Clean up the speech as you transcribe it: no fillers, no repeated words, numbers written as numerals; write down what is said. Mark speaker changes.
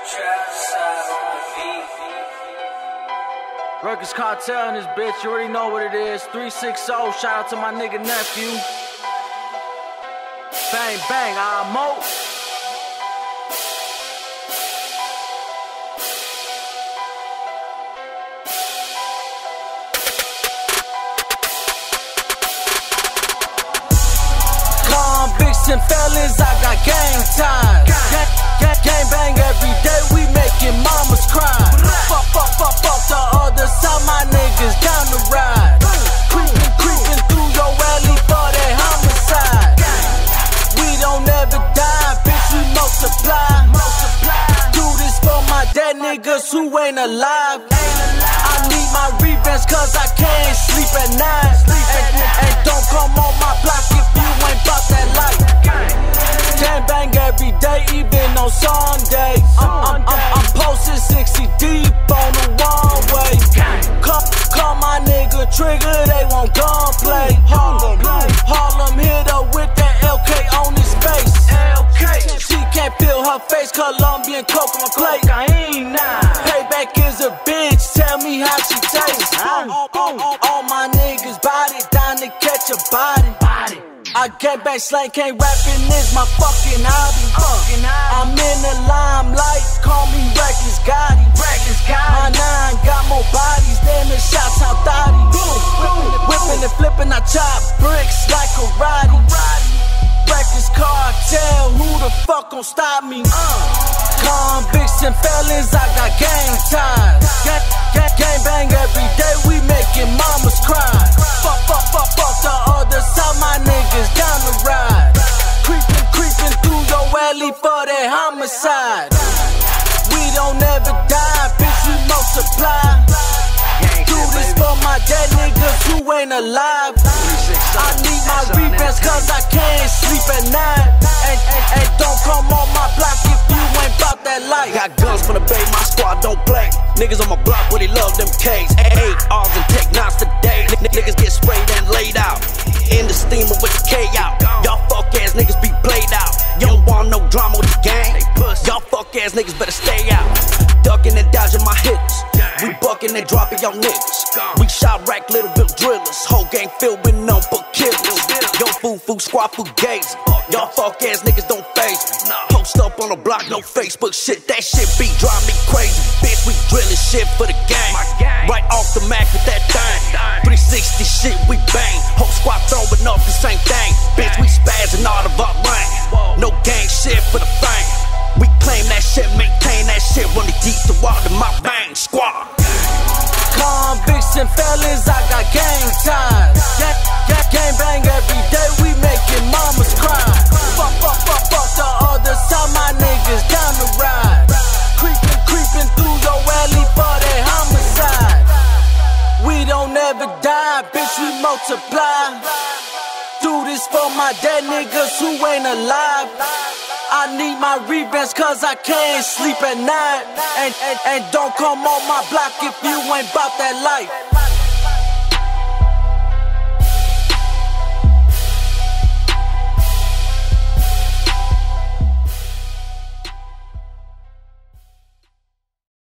Speaker 1: Trapside on the beat.
Speaker 2: Records Cartel in this bitch, you already know what it is. 360, shout out to my nigga Nephew. Bang, bang, I'm out. Convicts and felons, I got gang ties. Gang bang every day, we making mamas cry. Fuck the other side, my niggas down the ride. Creeping through your alley for that homicide. We don't ever die, bitch, we multiply. Do this for my dead niggas who ain't alive. I need my revenge cause I can't sleep at night. And don't come on my block if you ain't bout that life. Gang bang every day, even on Sundays. I'm posted 60 deep on the one way. Call my nigga Trigger, they won't gunplay. Harlem hit her with that LK on his face. She can't feel her face, Colombian coke on plate. Payback is a bitch, tell me how she tastes. All my niggas body down to catch a body. I get back slang, can't rapping is my fucking hobby. I'm in the limelight, call me Reckless Gotti. My nine got more bodies than the shots out thotty. Whipping and flipping, I chop bricks like karate. Reckless Cartel, who the fuck gon' stop me? Convicts and felons, I got gang ties. Gang bang every day, we making mamas cry. Fuck the other side, my niggas down the ride. Creeping through your alley for that homicide. We don't ever die, bitch, we multiply. Do this for my dead niggas who ain't alive. I need my revenge cause I can't sleep at night. And don't come on my block if you ain't bout that life.
Speaker 3: Got guns from the bay, my squad don't play. Niggas on my block where they love them K's. 8 R's and take knots today. Niggas get sprayed and laid out. In the steamer with the K out. Y'all fuck ass niggas be played out. You don't want no drama with the gang. Y'all fuck ass niggas better stay out. Ducking and dodging my hitters. We bucking and dropping y'all niggas. We shot rack Littleville drillers. Whole gang filled with none but killers. Yo foo squad fugazi. Y'all fuck ass niggas don't face me. Post up on the block, no Facebook shit. That shit be driving me crazy. Bitch, we drilling shit for the gang. Right off the Mac with that thing. 360 shit, we bang. Whole squad throwing up the same thing. Bitch, we spazzing all of our rain. No gang shit for the fame. We claim that shit, maintain that shit. Running deep to water my bang squad.
Speaker 2: Convicts and felons, I got gang ties. Gang bang every day, we making mamas cry. Fuck the other side, my niggas down the ride. Creeping through your alley for that homicide. We don't ever die, bitch, we multiply. Do this for my dead niggas who ain't alive. I need my revenge cause I can't sleep at night. And don't come on my block if you ain't bout that life.